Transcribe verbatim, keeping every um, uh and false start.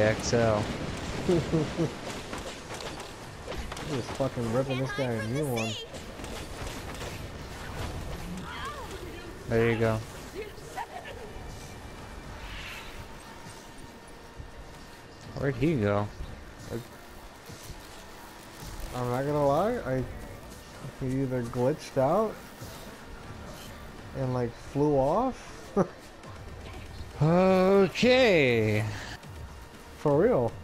X L. Just fucking ripping this guy a new one. There you go. Where'd he go? I'm not gonna lie, I he either glitched out and like flew off. Okay. For real.